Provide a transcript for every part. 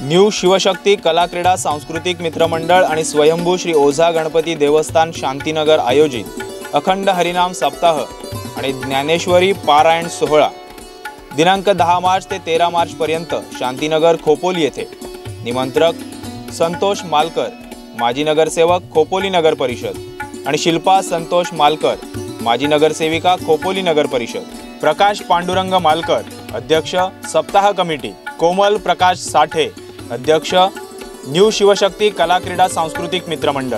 New Shivshakti कला क्रीडा सांस्कृतिक मित्रमंडळ आणि स्वयंभू श्री ओझा गणपती देवस्थान शांतीनगर आयोजित अखंड हरिनाम सप्ताह आणि ज्ञानेश्वरी पारायण सोहळा दिनांक 10 मार्च ते 13 मार्च पर्यंत शांतीनगर खोपोली येथे। निमंत्रक संतोष मालकर, माजी नगरसेवक खोपोली नगर परिषद आणि शिल्पा संतोष मालकर, माजी नगरसेविका खोपोली नगर परिषद। प्रकाश पांडुरंग मालकर, अध्यक्ष सप्ताह कमिटी। कोमल प्रकाश साठे, अध्यक्ष न्यू शिवशक्ती कला क्रीडा सांस्कृतिक मित्रमंडळ।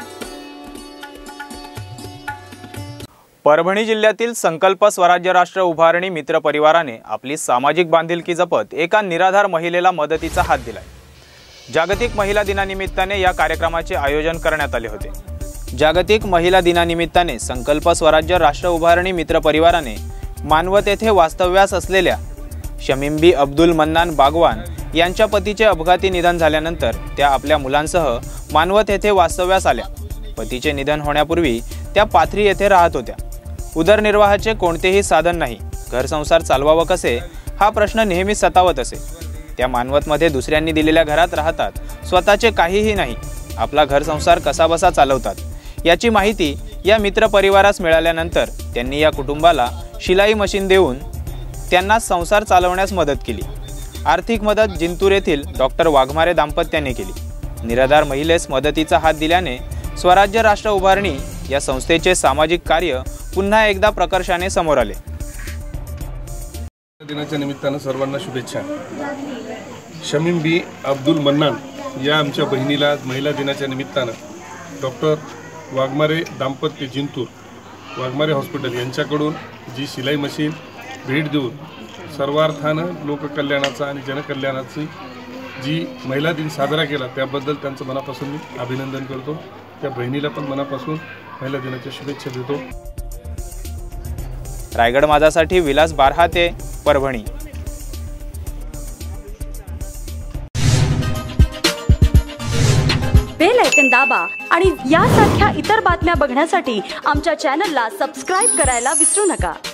परभणी जिल्ह्यातील संकल्प स्वराज्य राष्ट्र उभारणी मित्र परिवाराने आपली सामाजिक बांधिलकी जपत एका निराधार महिलेला मदतीचा हात दिलाय। जागतिक महिला दिनानिमित्ताने या कार्यक्रमाचे आयोजन करण्यात आले होते। जागतिक महिला दिनानिमित्ताने संकल्प स्वराज्य राष्ट्र उभारणी मित्र परिवाराने मानवत येथे वास्तव्यास असलेल्या शमीमबी अब्दुल मन्नान बागवान यांच्या पतीचे अपघाती निधन झाल्यानंतर त्या आपल्या मुलांसह मानवत येथे वास्तव्यास आल्या। पतीचे निधन होण्यापूर्वी त्या पाथरी येथे राहत होत्या। उदरनिर्वाहाचे कोणतेही साधन नाही, घर संसार चालवावा कसे हा प्रश्न नेहमी सतावत असे। त्या मानवतमध्ये दुसऱ्यांनी दिलेल्या घरात राहतात, स्वतःचे काहीही नाही, आपला घर संसार कसाबसा चालवतात। याची माहिती या मित्र परिवारास मिळाल्यानंतर त्यांनी या कुटुंबाला शिलाई मशीन देऊन त्यांना संसार चालवण्यास मदत केली। आर्थिक मदत जिंतूर येथील डॉक्टर वाघमारे दाम्पत्याने केली। निराधार महिलेस मदतीचा हात दिल्याने स्वराज्य राष्ट्र उभारणी या संस्थेचे सामाजिक कार्य पुन्हा एकदा प्रकर्षाने समोर आले। दिनाच्या निमित्ताने सर्वांना शुभेच्छा। शमीमबी अब्दुल मन्नान या आमच्या बहिणीला महिला दिनाच्या निमित्ताने डॉक्टर वाघमारे दाम्पत्य जिंतूर वाघमारे हॉस्पिटल यांच्याकडून जी शिलाई मशीन भेट देऊन सर्वार्थानं लोककल्याणाचा आणि जनकल्याणाची जी महिला दिन साजरा केला त्याबद्दल त्यांचं मनापासून मी अभिनंदन करतो। त्या बहिणीला पण मनापासून महिला दिनाच्या शुभेच्छा देतो। रायगड माझासाठी विलास बारहाते, परभणी। बेल आयकॉन दाबा आणि यासारख्या इतर बातम्या बघण्यासाठी आमच्या चॅनलला सबस्क्राइब करायला विसरू नका।